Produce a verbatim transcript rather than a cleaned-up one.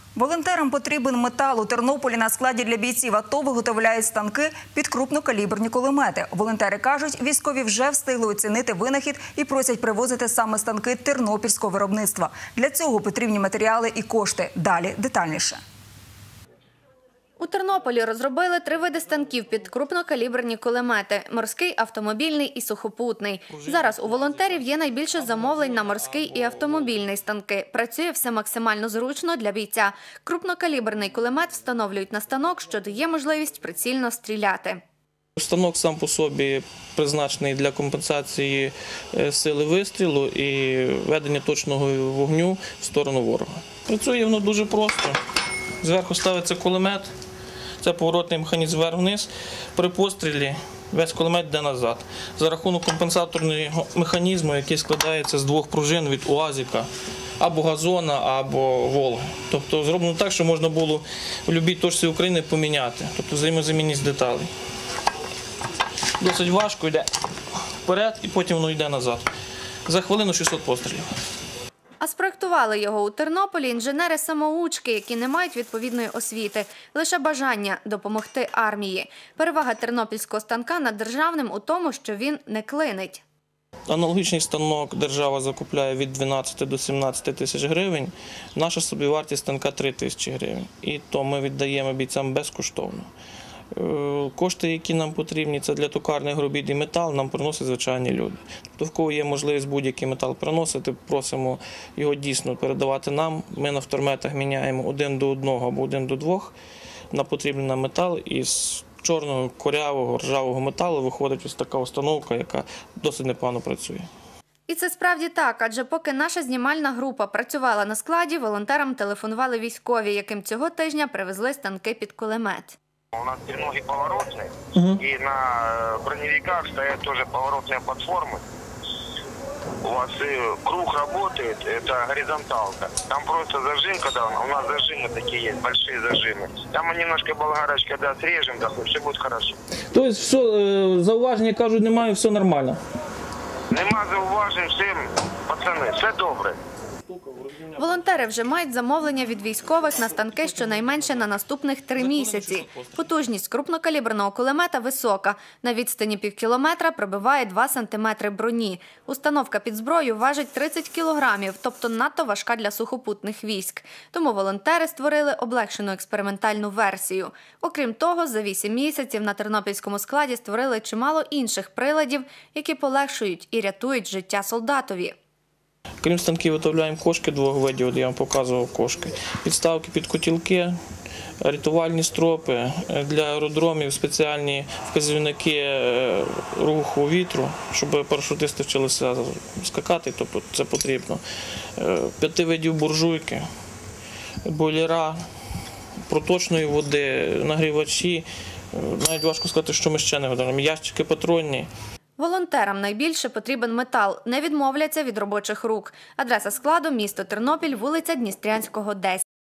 Волонтерам потрібен метал. У Тернополі на складі для бійців АТО виготовляють станки під крупнокаліберні кулемети. Волонтери кажуть, військові вже встигли оцінити винахід і просять привозити саме станки тернопільського виробництва. Для цього потрібні матеріали і кошти. Далі детальніше. У Тернополі розробили три види станків під крупнокаліберні кулемети – морський, автомобільний і сухопутний. Зараз у волонтерів є найбільше замовлень на морський і автомобільний станки. Працює все максимально зручно для бійця. Крупнокаліберний кулемет встановлюють на станок, що дає можливість прицільно стріляти. Станок сам по собі призначений для компенсації сили вистрілу і ведення точного вогню в сторону ворога. Працює воно дуже просто. Зверху ставиться кулемет, це поворотний механізм вверх-вниз. При пострілі весь кулемет йде назад. За рахунок компенсаторного механізму, який складається з двох пружин від УАЗика, або газона, або Волги. Тобто зроблено так, що можна було в будь-якій точці України поміняти, тобто взаємозамінність деталей. Досить важко йде вперед і потім воно йде назад. За хвилину шістсот пострілів. А спроектували його у Тернополі інженери-самоучки, які не мають відповідної освіти. Лише бажання допомогти армії. Перевага тернопільського станка над державним у тому, що він не клинить. Аналогічний станок держава закупляє від дванадцяти до сімнадцяти тисяч гривень. Наша собівартість станка – три тисячі гривень. І то ми віддаємо бійцям безкоштовно. Кошти, які нам потрібні, це для токарних робіт і метал, нам приносять звичайні люди. Тобто, в кого є можливість будь-який метал приносити, просимо його дійсно передавати нам. Ми на вторметах міняємо один до одного або один до двох на потрібний нам метал. І з чорного, корявого, ржавого металу виходить ось така установка, яка досить непогано працює. І це справді так, адже поки наша знімальна група працювала на складі, волонтерам телефонували військові, яким цього тижня привезли станки під кулемет. У нас треноги поворотные, угу. И на броневиках стоят тоже поворотные платформы. У вас круг работает, это горизонталка. Там просто зажимка, да, у нас зажимы такие есть, большие зажимы. Там мы немножко болгарочкой, да, срежем, да, все будет хорошо. То есть все, зауваження, кажуть, немає, все нормально? Нема зауважень, всім, пацани, все добре. Волонтери вже мають замовлення від військових на станки щонайменше на наступних три місяці. Потужність крупнокаліберного кулемета висока. На відстані півкілометра пробиває два сантиметри броні. Установка під зброю важить тридцять кілограмів, тобто надто важка для сухопутних військ. Тому волонтери створили облегшену експериментальну версію. Окрім того, за вісім місяців на тернопільському складі створили чимало інших приладів, які полегшують і рятують життя солдатові. Крім станків, виготовляємо кошки двох видів, от я вам показував кошки. Підставки під котілки, рятувальні стропи, для аеродромів спеціальні вказівники руху вітру, щоб парашутисти вчилися скакати, тобто це потрібно. П'яти видів буржуйки, бойлера, проточної води, нагрівачі. Навіть важко сказати, що ми ще не виготовляємо. Ящики патронні. Волонтерам найбільше потрібен метал. Не відмовляться від робочих рук. Адреса складу – місто Тернопіль, вулиця Дністрянського, десять.